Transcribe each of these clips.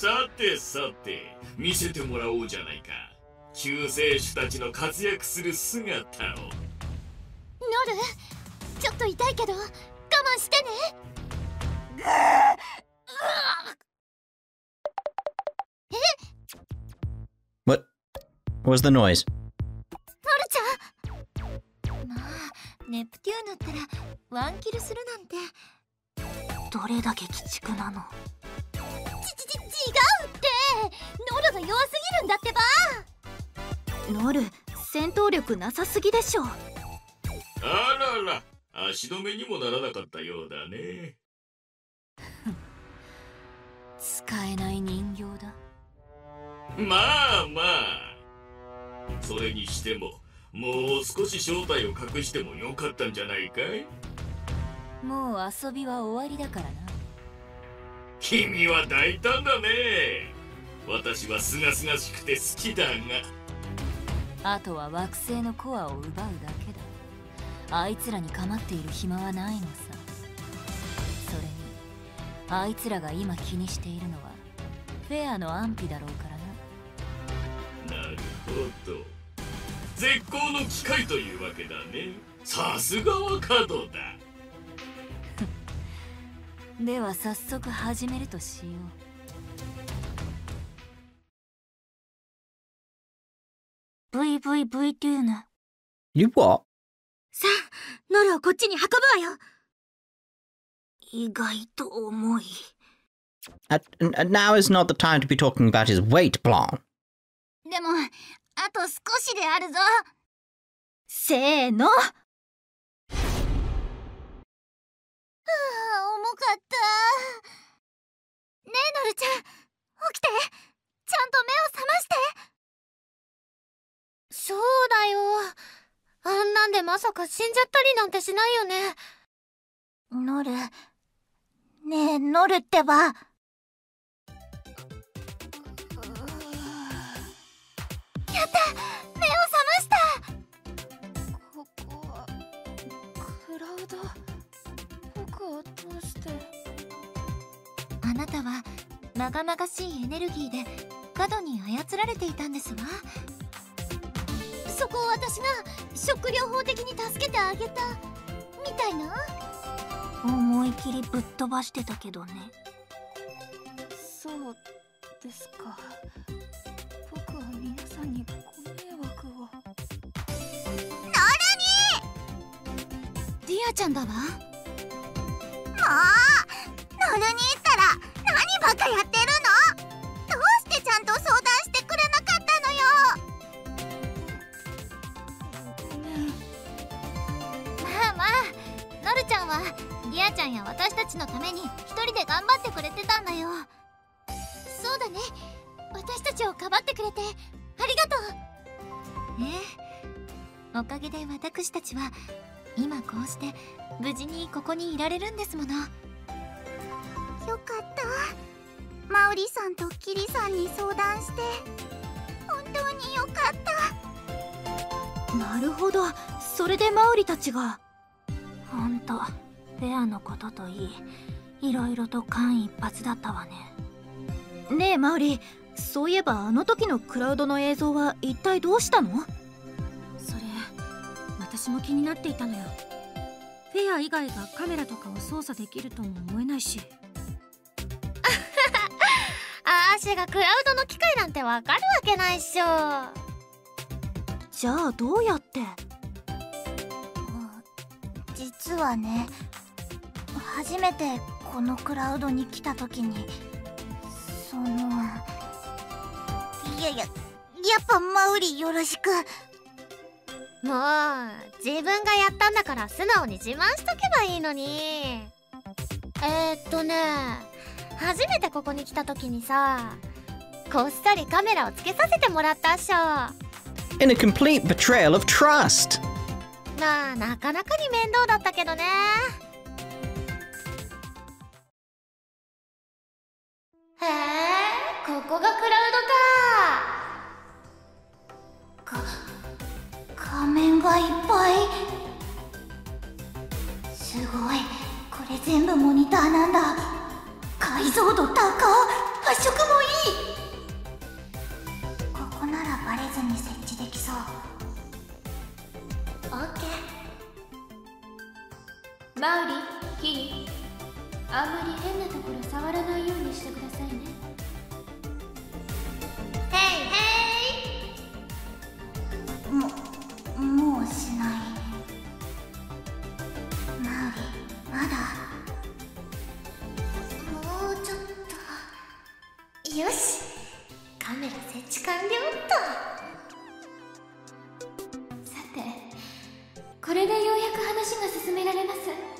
さてさて、見せてもらおうじゃないか。救世主たちの活躍する姿を。 ノル、ちょっと痛いけど我慢してね。 What was the noise? ノルちゃん。まあ、ネプテューヌったらワンキルするなんて。 どれだけ鬼畜なの。 違うって。ノルが弱すぎるんだってば。 ノル、戦闘力なさすぎでしょ。 あらら、足止めにもならなかったようだね。 使えない人形だ。 まあまあ、それにしてももう少し正体を隠してもよかったんじゃないかい。 もう遊びは終わりだからな。 君は大胆だね。私はすがすがしくて好きだが。 あとは惑星のコアを奪うだけだ。あいつらに構っている暇はないのさ。それにあいつらが今気にしているのはフェアの安否だろうからな。 なるほど、絶好の機会というわけだね。さすがはカドだ。 では早速始めるとしよう。VVV トゥーヌ。 You what? さあ、ノルをこっちに運ぶわよ。 意外と重い。 Now is not the time to be talking about his weight, Blanc. でも、あと少しであるぞ。せーの。重かった。ねえ、ノルちゃん、起きて。ちゃんと目を覚まして。そうだよ。あんなんでまさか死んじゃったりなんてしないよね。 ノル、ねえ、ノルってば。 やった、目を覚ました。ここはクラウド。僕はどうして。あなたはまがまがしいエネルギーで過度に操られていたんですわ。そこを私が食療法的に助けてあげたみたいな。 思い切りぶっ飛ばしてたけどね。 そうですか。僕は皆さんにご迷惑を。ディアちゃんだわ。もう、ノルに言ったら何ばっかやってるの？どうしてちゃんと相談してくれなかったのよ。まあまあ、ノルちゃんはディアちゃんや私たちのために一人で頑張ってくれてたんだよ。そうだね、私たちをかばってくれてありがとう。ねえ、おかげで私たちは今こうして無事にここにいられるんですもの。よかった。マウリさんとキリさんに相談して本当によかった。 なるほど、それでマウリたちが。ほんと、フェアのことといい、いろいろと間一髪だったわね。ねえマウリ、そういえばあの時のクラウドの映像は一体どうしたの？ それ、私も気になっていたのよ。フェア以外がカメラとかを操作できるとも思えないし。 アーシェがクラウドの機械なんてわかるわけないっしょ。 じゃあどうやって？ 実はね、初めてこのクラウドに来た時に、やっぱマウリよろしく。もう自分がやったんだから素直に自慢しとけばいいのに。初めてここに来た時にさ、こっそりカメラをつけさせてもらったっしょ。 In a complete betrayal of trust. まあなかなかに面倒だったけどね。へえ、ここがクラウドか。仮面がいっぱい。すごい、これ全部モニターなんだ。解像度高っ。 発色もいい。ここならバレずに設置できそう。オッケー。マウリ、キリ、あんまり変なところ触らないようにしてくださいね。ヘイヘイ。もうしない。マウリ、まだ。もうちょっと。よし、カメラ設置完了っと。さて、これでようやく話が進められます。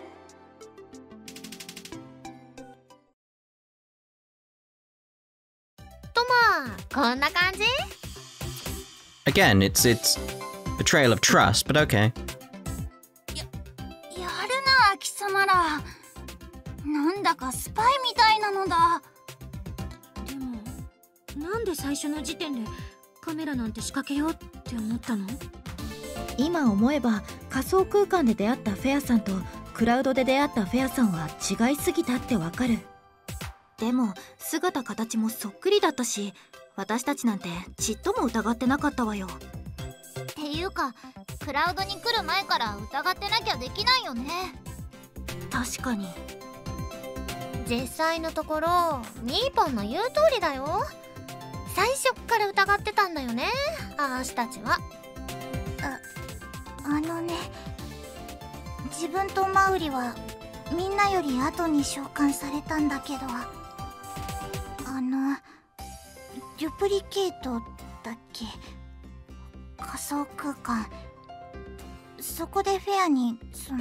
とまあ、こんな感じ？ Again, it's betrayal of trust, but okay. やるな、貴様ら。なんだかスパイみたいなのだ。 でもなんで最初の時点でカメラなんて仕掛けようって思ったの？ 今思えば仮想空間で出会ったフェアさんとクラウドで出会ったフェアさんは違いすぎたってわかる。でも姿形もそっくりだったし、私たちなんてちっとも疑ってなかったわよ。 っていうか、クラウドに来る前から疑ってなきゃできないよね。 確かに。 実際のところミーポンの言う通りだよ。最初っから疑ってたんだよね、あーしたちは。あのね、自分とマウリはみんなより後に召喚されたんだけど、デュプリケートだっけ、仮想空間、そこでフェアに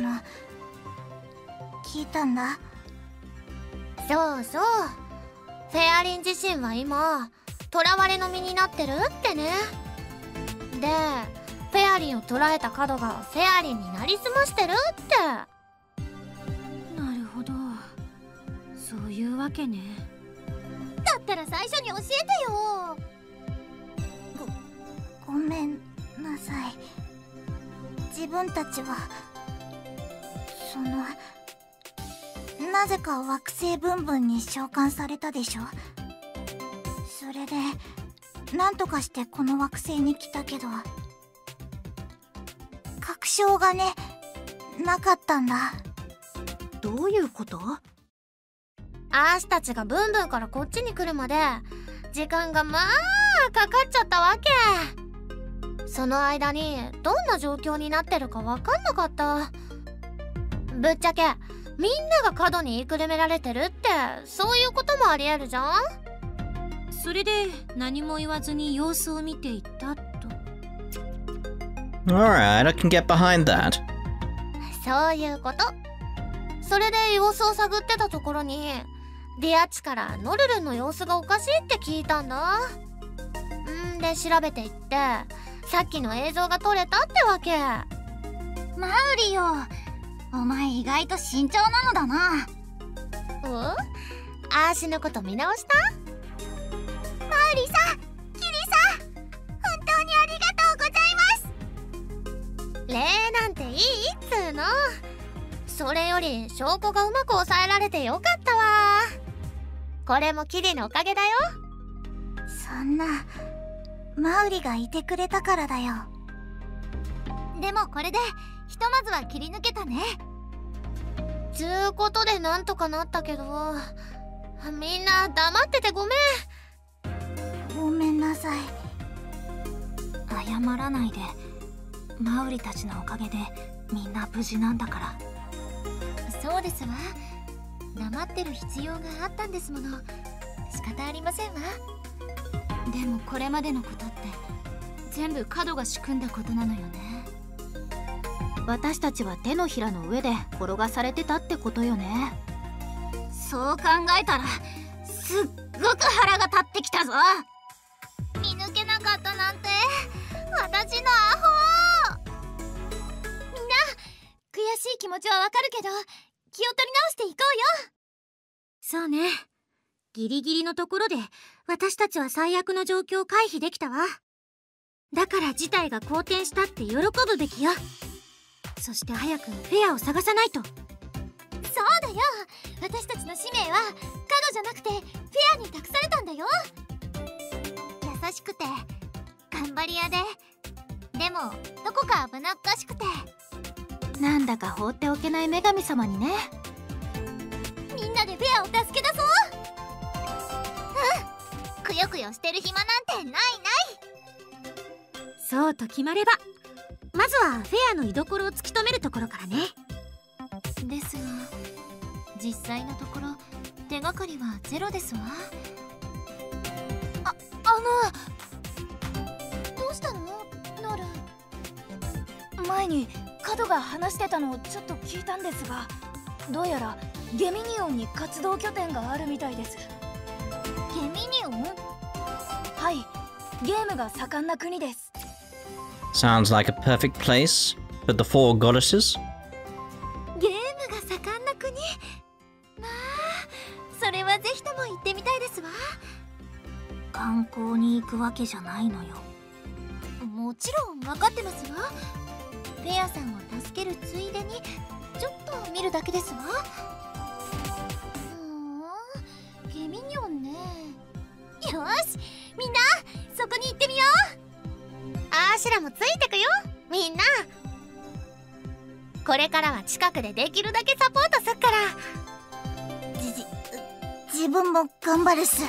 聞いたんだ。そうそう、フェアリン自身は今囚われの身になってるってね。で、フェアリンを捕らえたカドがフェアリンになりすましてるって。 なるほど、そういうわけね。 だったら最初に教えてよ。ごめんなさい。自分たちはなぜか惑星ブンブンに召喚されたでしょ。それでなんとかしてこの惑星に来たけど、確証がね、なかったんだ。 どういうこと？ アーシたちがブンブンからこっちに来るまで時間がまあかかっちゃったわけ。その間にどんな状況になってるか分かんなかった。ぶっちゃけみんなが角に言いくるめられてるって、そういうこともありえるじゃん。 それで何も言わずに様子を見ていたと。 Alright, I can get behind that. そういうこと。それで様子を探ってたところにディアッチからノルルンの様子がおかしいって聞いたんだ。で調べていってさっきの映像が撮れたってわけ。 マウリよ、お前意外と慎重なのだな。 アーシのこと見直した？マウリさん、キリさん、本当にありがとうございます。礼なんていいっつーの。それより証拠がうまく抑えられてよかったわ。これもキリのおかげだよ。そんな、マウリがいてくれたからだよ。でもこれでひとまずは切り抜けたね。つうことでなんとかなったけど、みんな黙っててごめん。ごめんなさい。 謝らないで。マウリたちのおかげでみんな無事なんだから。 そうですわ。黙ってる必要があったんですもの。仕方ありませんわ。 でもこれまでのことって全部カドが仕組んだことなのよね。 私たちは手のひらの上で転がされてたってことよね。 そう考えたらすっごく腹が立ってきたぞ。 見抜けなかったなんて私のアホ。みんな悔しい気持ちはわかるけど気を取り直していこうよ。 そうね、ギリギリのところで私たちは最悪の状況を回避できたわ。だから事態が好転したって喜ぶべきよ。そして早くフェアを探さないと。 そうだよ、私たちの使命はカドじゃなくてフェアに託された優しくて頑張り屋で、でもどこか危なっかしくて、 なんだか放っておけない女神様にね。 みんなでフェアを助け出そう。うん、くよくよしてる暇なんてないない。 そうと決まれば、まずはフェアの居所を突き止めるところからね。 ですが実際のところ手がかりはゼロですわ。 どうしたのノル。 前に角が話してたのをちょっと聞いたんですが、どうやらゲミニオンに活動拠点があるみたいです。 ゲミニオン？ はい、ゲームが盛んな国です。 Sounds like a perfect place for the four goddesses. ゲームが盛んな国。まあそれはぜひとも行ってみたいですわ。 観光に行くわけじゃないのよ。 もちろん分かってますわ。フェアさんを助けるついでにちょっと見るだけですわ。ゲミニオンね。よし、みんなそこに行ってみよう。アーシュラもついてくよ。みんなこれからは近くでできるだけサポートすっから。自分も頑張るっす。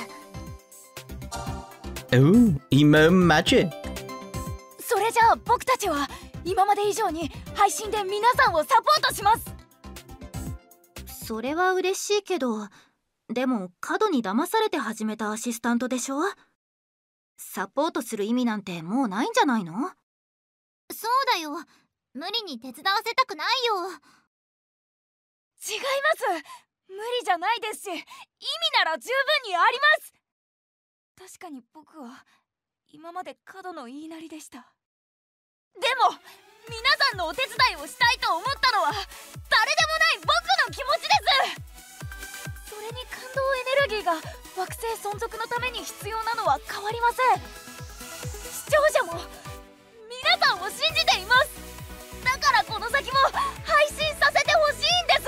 Ooh, emo magic. それじゃあ僕たちは今まで以上に配信で皆さんをサポートします。 それは嬉しいけど、でも過度に騙されて始めたアシスタントでしょ。サポートする意味なんてもうないんじゃないの？ そうだよ、無理に手伝わせたくないよ。 違います。無理じゃないですし、意味なら十分にあります。確かに僕は今まで過度の言いなりでした。でも皆さんのお手伝いをしたいと思ったのは誰でもない僕の気持ちです。それに感動エネルギーが惑星存続のために必要なのは変わりません。視聴者も皆さんを信じています。だからこの先も配信させてほしいんです。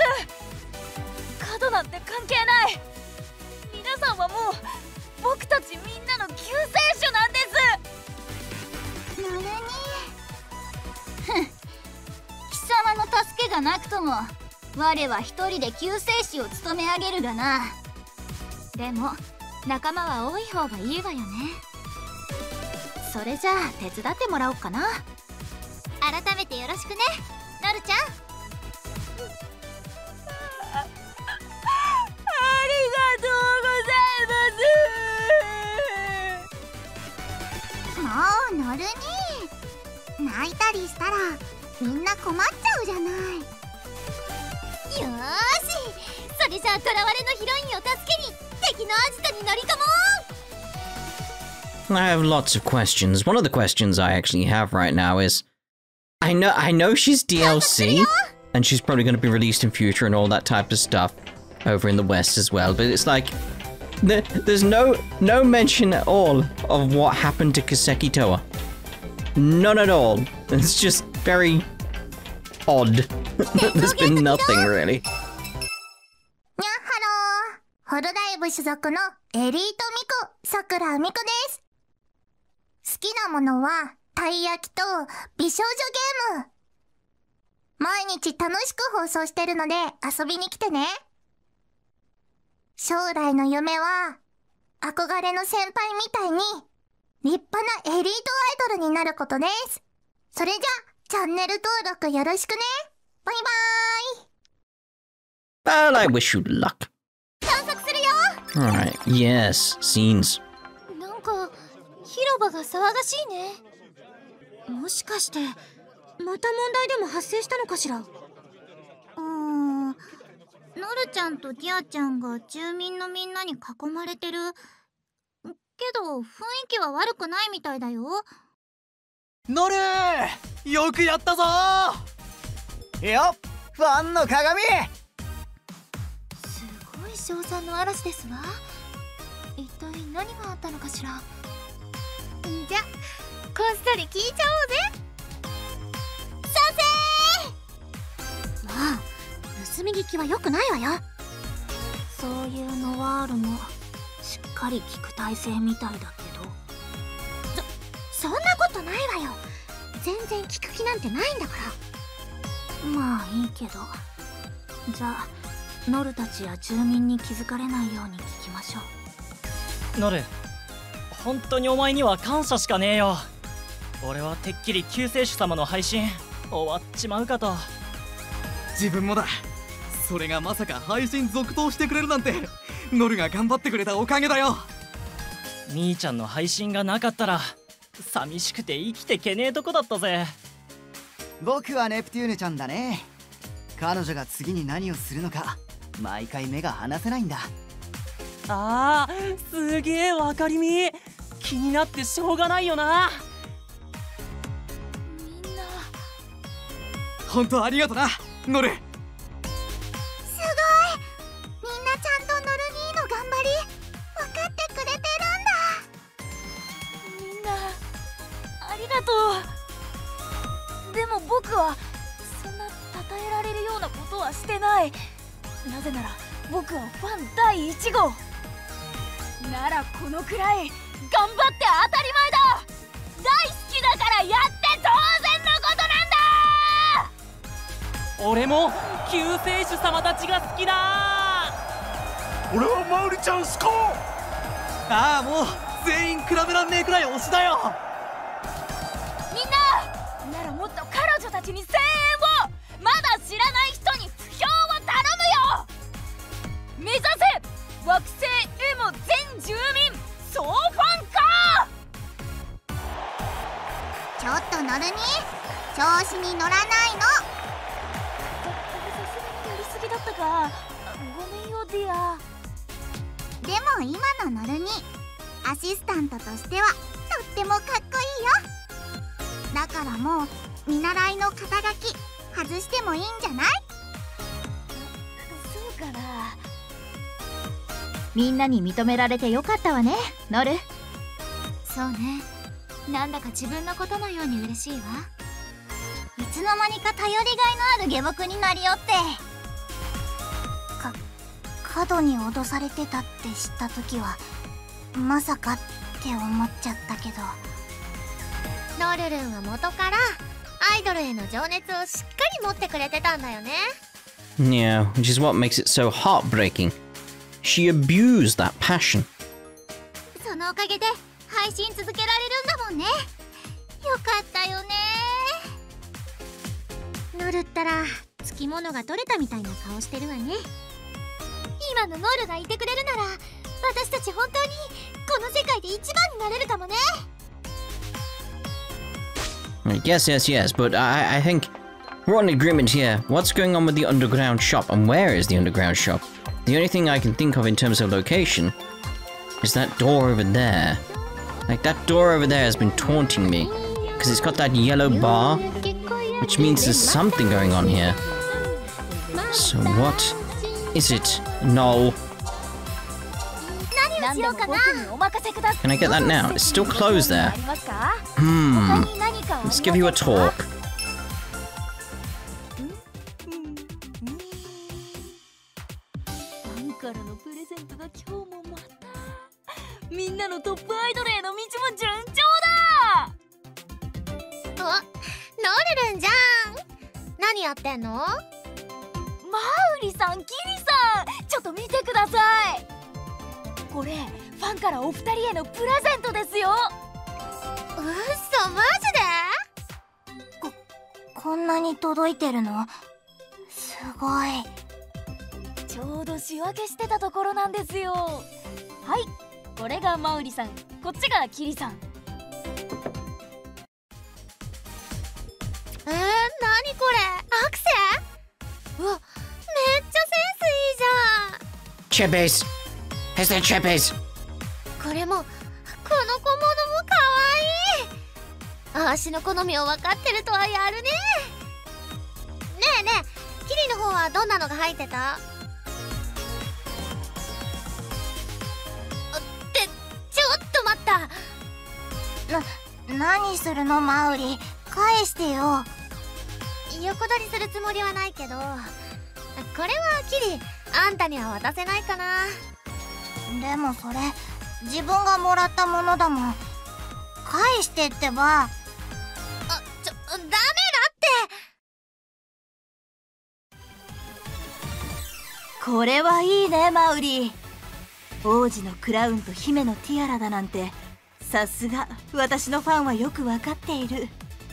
過度なんて関係ない。皆さんはもう僕たちみんなの救世主なんです。 なるに貴様の助けがなくとも我は一人で救世主を務め上げるがな。でも仲間は多い方がいいわよね。 それじゃあ手伝ってもらおうかな。 改めてよろしくね、ノルちゃん。もうノルに泣いたりしたらみんな困っちゃうじゃない。よーし、それじゃあ囚われのヒロインを助けに敵のアジトに乗り込もう。 I have lots of questions. One of the questions I actually have right now is, I know she's DLC, and she's probably going to be released in future and all that type of stuff over in the West as well, but it's like, there's no mention at all of what happened to Kaseki Toa. None at all. It's just very odd. There's been nothing really. にゃっはろー、ホロライブ所属のエリートミコ、さくらみこです。好きなものはたい焼きと美少女ゲーム。毎日楽しく放送してるので遊びに来てね。将来の夢は憧れの先輩みたいに立派なエリートアイドルになることです。それじゃチャンネル登録よろしくね。バイバーイ。 Well, I wish you luck. 探索するよ。 Alright, yes, scenes. なんか広場が騒がしいね。 もしかしてまた問題でも発生したのかしら。 ノルちゃんとディアちゃんが住民のみんなに囲まれてるけど、雰囲気は悪くないみたいだよ。 ノルー、よくやったぞー。よっ、ファンの鏡。 すごい称賛の嵐ですわ。一体何があったのかしら。じゃこっそり聞いちゃおうぜ。賛成。 まあ盗み聞きは良くないわよ。 そういうノワールもしっかり聞く体制みたいだけど。 そんなことないわよ。全然聞く気なんてないんだから。まあいいけど、じゃあノルたちや住民に気づかれないように聞きましょう。ノル、本当にお前には感謝しかねえよ。俺はてっきり救世主様の配信終わっちまうかと。 自分もだ。それがまさか配信続投してくれるなんて、ノルが頑張ってくれたおかげだよ。 みーちゃんの配信がなかったら寂しくて生きてけねえとこだったぜ。 僕はネプテューヌちゃんだね。彼女が次に何をするのか毎回目が離せないんだ。 あー、すげえわかりみ。気になってしょうがないよな。 みんな本当ありがとな、ノル。 すごい。みんなちゃんとノル兄の頑張り分かってくれてるんだ。 みんなありがとう。でも僕はそんな称えられるようなことはしてない。なぜなら僕はファン第1号なら、このくらい頑張って当たり前だ。大好きだからやって当然のことなんだ。 俺も救世主様たちが好きだ。 俺はマウリちゃん好き。 ああ、もう全員比べらんねえくらい推しだよ。 みんなならもっと彼女たちに声援を。まだ知らない人に不評を頼むよ。目指せ惑星 M 全住民総ファンか。 ちょっとノル兄、調子に乗らないの。 さすがにやりすぎだったか。ごめんよディア。 でも今のノル兄、アシスタントとしてはとってもかっこいいよ。だからもう見習いの肩書き外してもいいんじゃない？ そうかな。 みんなに認められてよかったわね、ノル。 そうね、なんだか自分のことのように嬉しいわ。 いつの間にか頼りがいのある下僕になりよって。過度に脅されてたって知った時はまさかって思っちゃったけど、 ノルルンは元からアイドルへの情熱をしっかり持ってくれてたんだよね。 Yeah, which is what makes it so heartbreaking. She abused that passion. そのおかげで配信続けられるんだもんね。よかったよね。 ノルったらつきものが取れたみたいな顔してるわね。 今のノルがいてくれるなら私たち本当にこの世界で一番になれるかもね。 Yes, yes, yes, but I think we're on agreement here. What's going on with the underground shop, and where is the underground shop? The only thing I can think of in terms of location is that door over there. Like, that door over there has been taunting me, because it's got that yellow bar, which means there's something going on here. So what is it? No. Can I get that now? It's still closed there. Let's give you a talk. からのプレゼントが今日もまた。みんなのトップアイドルへの道も順調だ。 ノルルンじゃん。何やってんの？ マウリさん、キリさん、ちょっと見てください。これファンからお二人へのプレゼントですよ。 うっそ、マジで？ こんなに届いてるの？すごい。 ちょうど仕分けしてたところなんですよ。はい、これがマウリさん、こっちがキリさん。 何これ？アクセ？うわ、めっちゃセンスいいじゃん。 Chippies! Is there chippies? これも、この小物もかわいい。足の好みを分かってるとはやるね。ねえねえ、キリの方はどんなのが入ってた？ちょっと待った。 何するのマウリ、返してよ。 横取りするつもりはないけど、これはキリ、あんたには渡せないかな。 でもそれ自分がもらったものだもん。 返してってば。ダメだって。 これはいいね、マウリ。王子のクラウンと姫のティアラだなんて、さすが私のファンはよくわかっている。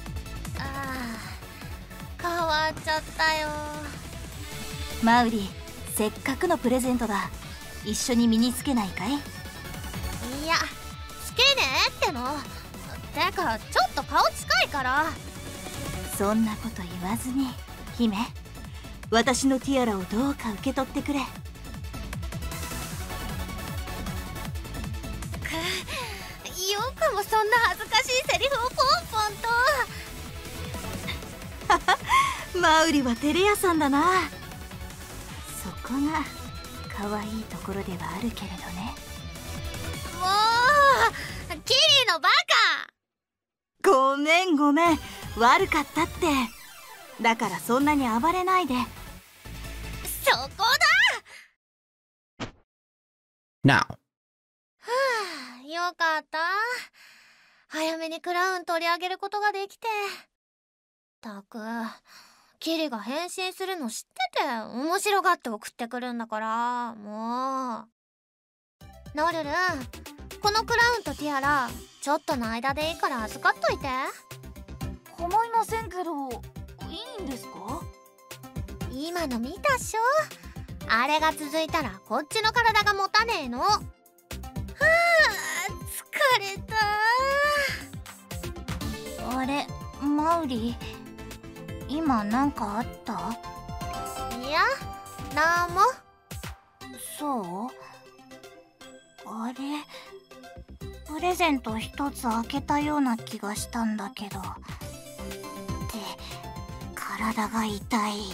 変わっちゃったよ。 マウリ、せっかくのプレゼントだ。一緒に身につけないかい？ いや、つけねえっての。てかちょっと顔近いから。 そんなこと言わずに、姫、私のティアラをどうか受け取ってくれ。 よくもそんな恥ずかしいセリフをポンポンと。 マウリは照れ屋さんだな。そこが可愛いところではあるけれどね。 もうキリのバカ。 ごめん悪かったって。だからそんなに暴れないで。 そこだ。 Now. よかった。早めにクラウン取り上げることができて。たく、キリが変身するの知ってて面白がって送ってくるんだから、もう。ノルル、このクラウンとティアラちょっとの間でいいから預かっといて。 構いませんけど、いいんですか？ 今の見たっしょ。あれが続いたらこっちの体が持たねえの。はあ、疲れた。 あれ、マウリ、今なんかあった？ いや、なんも。 そう？あれ、プレゼント一つ開けたような気がしたんだけど。で、体が痛い。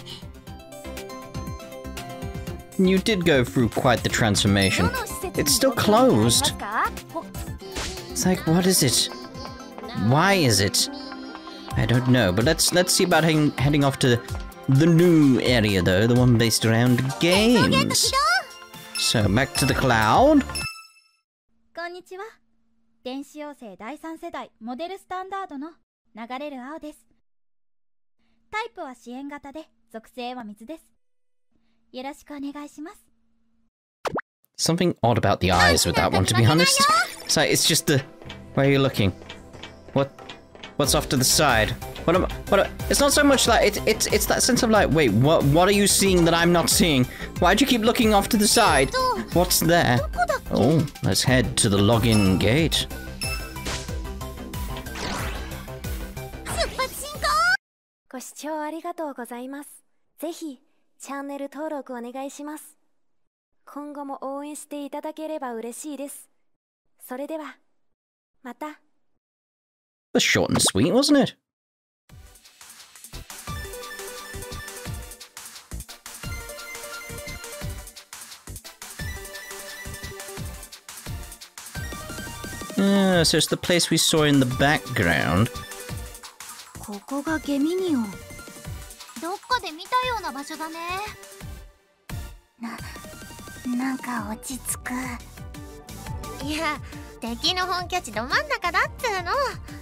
You did go through quite the transformation. It's still closed. It's like, what is it? Why is it? I don't know, but let's see about heading off to the new area though, the one based around games. So back to the cloud. こんにちは。電子妖精第3世代モデルスタンダードの流れる青です。タイプは支援型で、属性は水です。よろしくお願いします。 Something odd about the eyes with that one, to be honest. So it's just the... Where are you looking? What's off to the side? It's not so much like... It's that sense of like, wait, what are you seeing that I'm not seeing? Why do you keep looking off to the side? What's there? Oh, let's head to the login gate. ご視聴ありがとうございます。ぜひチャンネル登録お願いします。今後も応援していただければ嬉しいです。それではまた。 Was short and sweet, wasn't it? So it's the place we saw in the background. ここがゲミニオン。 どっかで見たような場所だね。 なんか落ち着く。 いや、敵の本拠地ど真ん中だっつうの。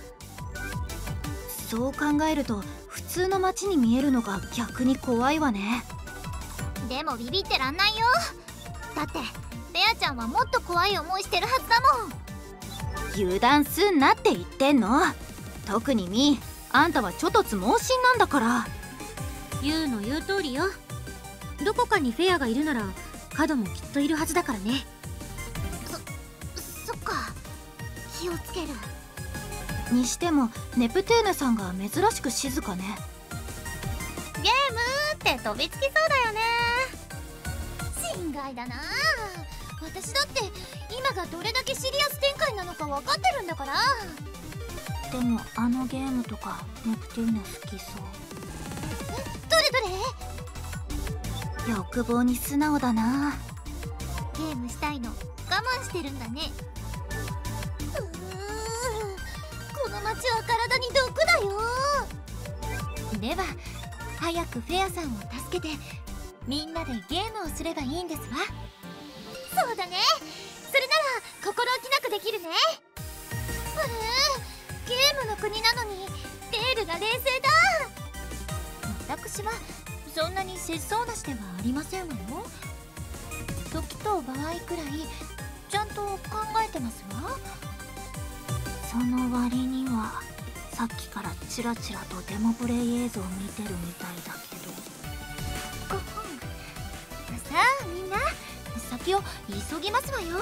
そう考えると普通の街に見えるのが逆に怖いわね。 でもビビってらんないよ。だってベアちゃんはもっと怖い思いしてるはずだもん。 油断すんなって言ってんの。特にミー、あんたはちょっとつ猛進なんだから。 ユウの言う通りよ。どこかにフェアがいるならカドもきっといるはずだからね。 そっか、気をつける。 にしてもネプテューネさんが珍しく静かね。 ゲームって飛びつきそうだよね。心外だな。私だって今がどれだけシリアス展開なのか分かってるんだから。 でもあのゲームとかネプテューネ好きそう。 どれ欲望に素直だな。 ゲームしたいの我慢してるんだね。この街は体に毒だよ。では早くフェアさんを助けてみんなでゲームをすればいいんですわ。そうだね。それなら心置きなくできるね。 ゲームの国なのにレールが冷静だ。私はそんなに節操なしではありませんわよ。時と場合くらいちゃんと考えてますわ。その割にはさっきからチラチラとデモプレイ映像を見てるみたいだけど。さあみんな先を急ぎますわよ。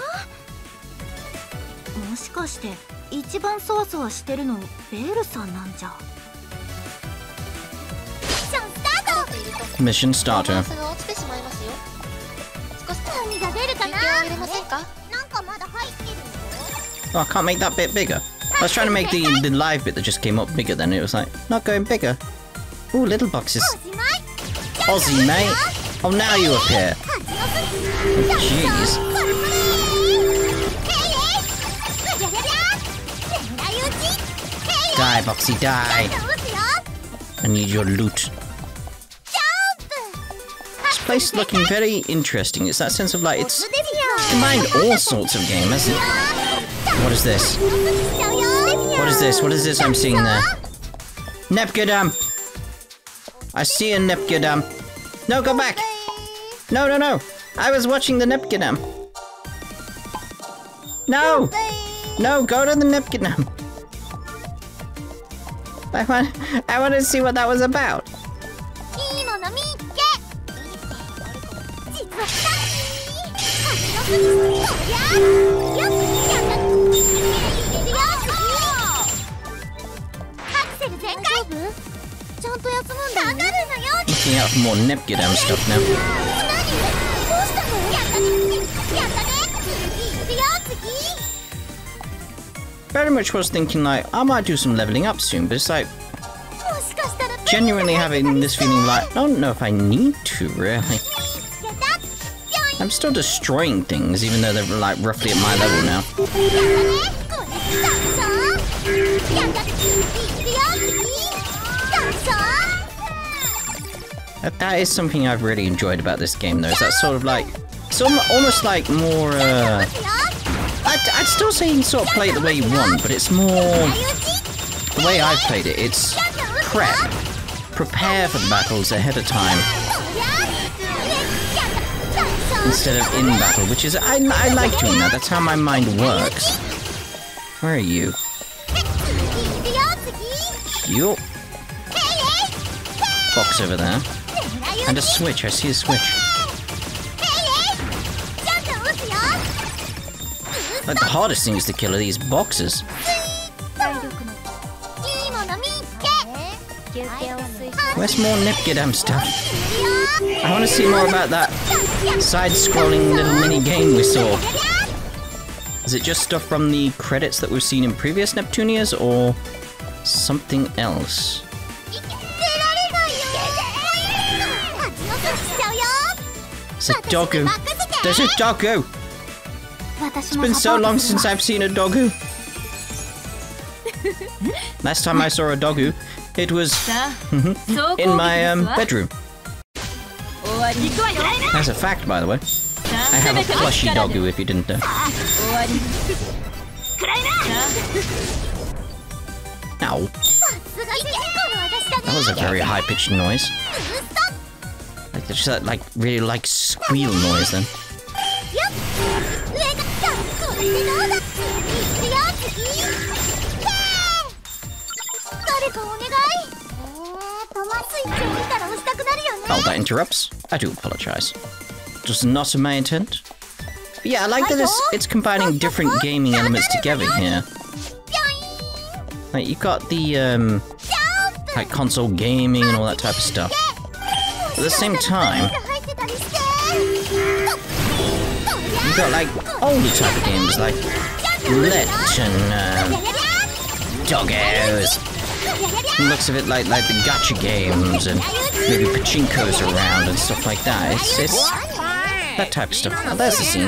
もしかして一番そわそわしてるのベールさんなんじゃ。ミッションスタート。 Mission starter. が落ちてしまいますよ。少し何が出るかな。入れませんか。なんかまだ入ってるよ。 Oh, I can't make that bit bigger. I was trying to make the live bit that just came up bigger, then it was like, not going bigger. Ooh, little boxes. Aussie, mate. Oh, now you appear. Oh, jeez. Die, Boxy, die. I need your loot. This place is looking very interesting. It's that sense of like, it's combined all sorts of game, hasn't it? What is this? What is this? What is this I'm seeing there? Nepgadam! I see a Nepgadam. No, go back! No, no, no! I was watching the Nepgadam. No! No, go to the Nepgadam. I want to see what that was about. Looking out for more Nepgadam stuff now. Very much was thinking like, I might do some leveling up soon, but it's like, genuinely having this feeling like, I don't know if I need to, really. I'm still destroying things, even though they're like roughly at my level now. That is something I've really enjoyed about this game, though. Is that sort of like, it's almost like more. I'd still say you can sort of play it the way you want, but it's more the way I've played it. It's prepare for the battles ahead of time instead of in battle, which is I like doing that. That's how my mind works. Where are you? Yup. Box over there. And a switch. I see a switch. Like the hardest things to kill are these boxes. Where's more Nepgadam stuff? I want to see more about that side-scrolling little mini-game we saw. Is it just stuff from the credits that we've seen in previous Neptunias, or something else? It's a doggo. There's a doggo! It's been so long since I've seen a doggo. Last time I saw a doggo, it was in my bedroom. That's a fact, by the way. I have a plushy doggo, if you didn't know. Ow. That was a very high-pitched noise. Like just that, like, really like squeal noise then. Oh, that interrupts? I do apologize. It was not my intent. But yeah, I like that it's combining different gaming elements together here. Like, you've got the, like, console gaming and all that type of stuff. But at the same time, you've got, like, older type of games, like Roulette and, Doggos. It looks a bit like the gacha games and maybe pachinko's around and stuff like that. It's that type of stuff. Oh, there's the scene.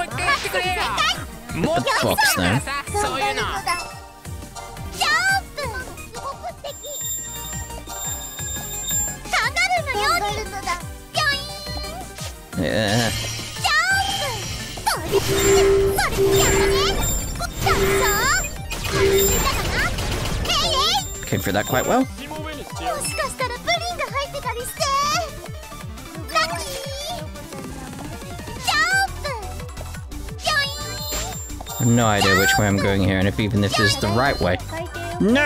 The box, though. Yeah. Came through that quite well. もしかしたらプリンが入ってたりして。ラッキー。ジャンプ。ジョイ I have no idea which way I'm going here, and even if this is the right way. No!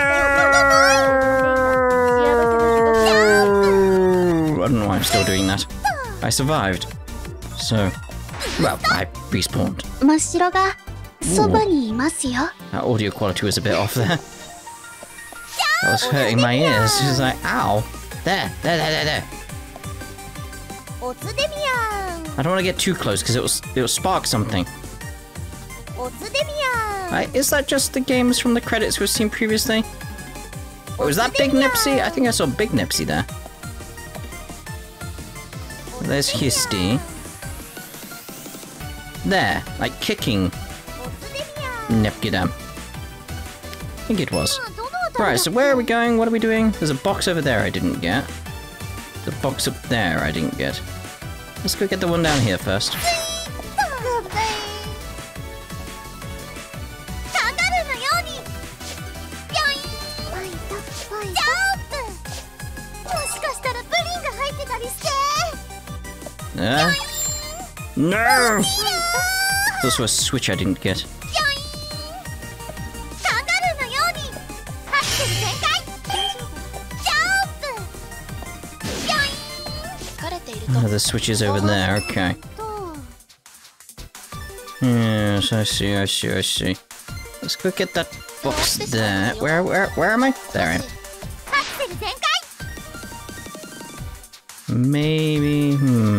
I don't know why I'm still doing that. I survived. So, well, I respawned. 真っ白がそばにいますよ。 That audio quality was a bit off there. That was hurting my ears. It was like, ow. There. I don't want to get too close because it'll spark something. Is that just the games from the credits we've seen previously? Or was that Big Nipsey? I think I saw Big Nipsey there. There's Histy. There, like kicking Nepgidam. I think it was. Right, so where are we going? What are we doing? There's a box over there I didn't get. The box up there I didn't get. Let's go get the one down here first. No! There's also a switch I didn't get. Oh, the switch is over there, okay. Yes, I see. Let's go get that box there. Where am I? There I am. Maybe,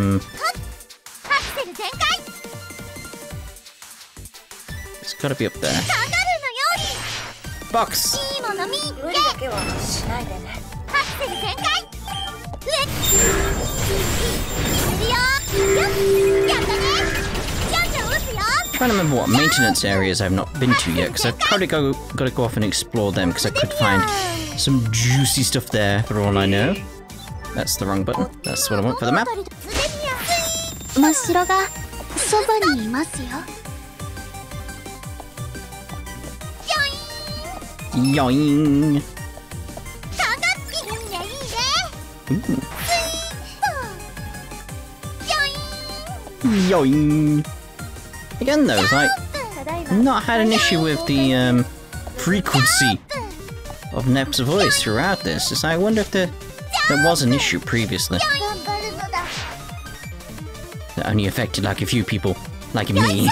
It's gotta be up there. Box! I'm trying to remember what maintenance areas I've not been to yet, because I've probably gotta go off and explore them, because I could find some juicy stuff there, for all I know. That's the wrong button. That's what I want for the map. 真っ白がそばにいますよ。 Yoing! Yoing! Again though, it's like, I've not had an issue with the frequency of Nep's voice throughout this. It's like, I wonder if there was an issue previously that only affected like a few people, like me.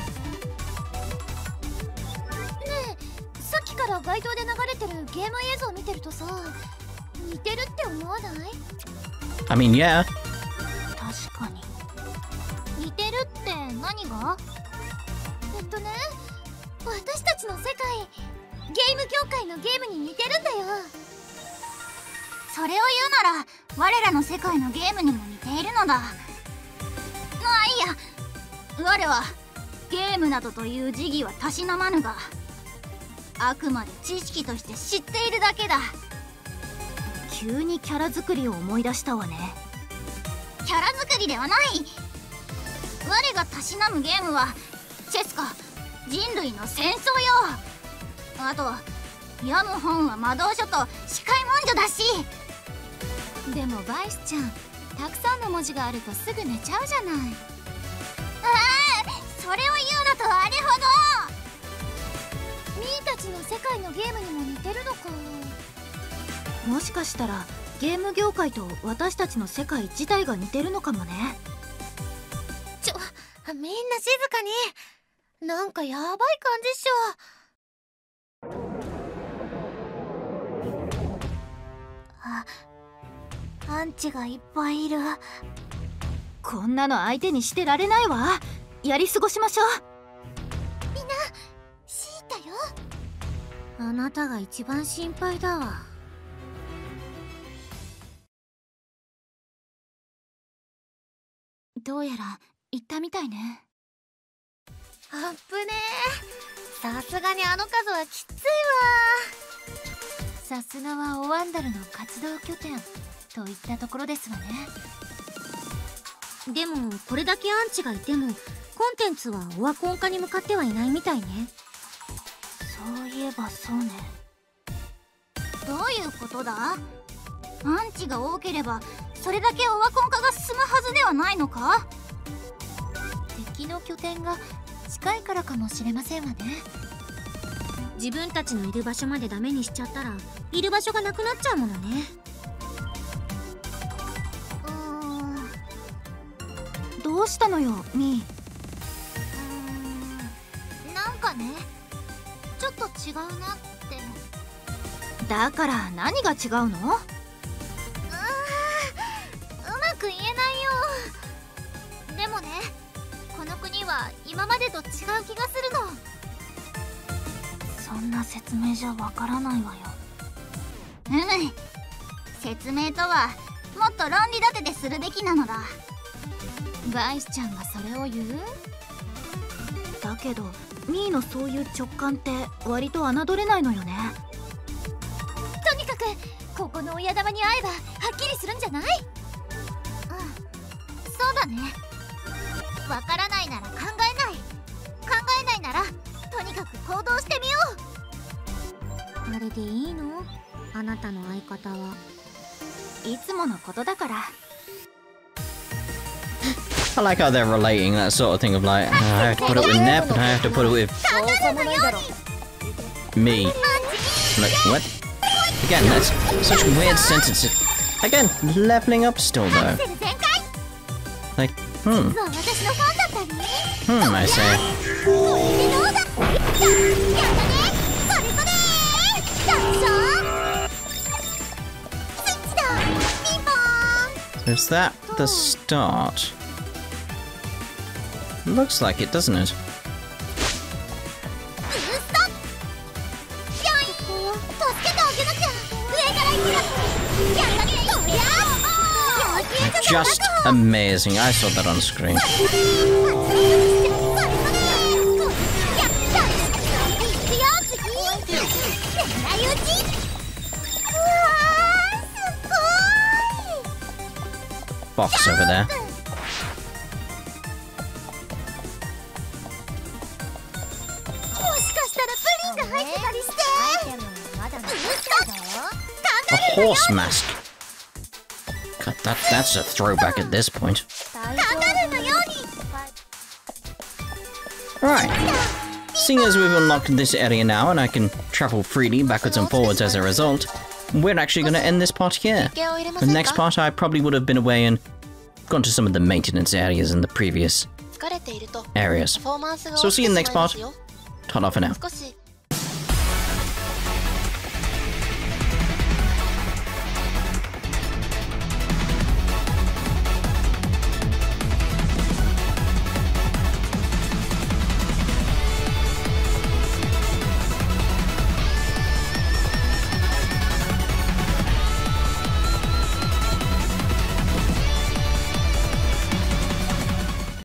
さっきから街頭で流れてるゲーム映像を見てるとさ、似てるって思わない？ I mean, yeah. 確かに。似てるって何が？私たちの世界、ゲーム業界のゲームに似てるんだよ。それを言うなら、我らの世界のゲームにも似ているのだ。いいや、我はゲームなどという時義はたしなまぬが、あくまで知識として知っているだけだ。 急にキャラ作りを思い出したわね。 キャラ作りではない。我がたしなむゲームはチェスか人類の戦争よ。あと読む本は魔導書と視界文書だし。でもバイスちゃん、たくさんの文字があるとすぐ寝ちゃうじゃない。それを言うのとあれほど。ミーたちの世界のゲームにも似てるのか。 もしかしたらゲーム業界と私たちの世界自体が似てるのかもね。 みんな静かに。なんかやばい感じっしょ。アンチがいっぱいいる。 こんなの相手にしてられないわ。やり過ごしましょう。 みんなシータよ。あなたが一番心配だわ。どうやら行ったみたいね。あっぶねー。さすがにあの数はきついわ。さすがはオワンダルの活動拠点といったところですわね。でもこれだけアンチがいてもコンテンツはオワコン化に向かってはいないみたいね。そういえばそうね。 どういうことだ？アンチが多ければそれだけオワコン化が進むはずではないのか？ 敵の拠点が近いからかもしれませんわね。 自分たちのいる場所までダメにしちゃったらいる場所がなくなっちゃうものね。 どうしたのよミー。なんかね、ちょっと違うなって。 だから何が違うの？ うまく言えないよ。でもね、この国は今までと違う気がするの。 そんな説明じゃわからないわよ。説明とはもっと論理立ててするべきなのだ。バイスちゃんがそれを言う？ だけどミーのそういう直感って割と侮れないのよね。 とにかくここの親玉に会えばはっきりするんじゃない？そうだね。わからないなら考えない。考えないならとにかく行動してみよう。あれでいいの？あなたの相方は。 いつものことだから。 I like how they're relating that sort of thing of like, I have to put it with Nep, but I have to put it with me. Like, what? Again, that's such weird sentences. Again, leveling up still though. Like, I say. Is that the start? Looks like it, doesn't it? Just amazing. I saw that on screen. Box over there. A horse mask. God, that's a throwback at this point. Right. Seeing as we've unlocked this area now and I can travel freely backwards and forwards as a result, we're actually going to end this part here. The next part I probably would have been away and gone to some of the maintenance areas in the previous areas. So see you in the next part. Ta-da for now.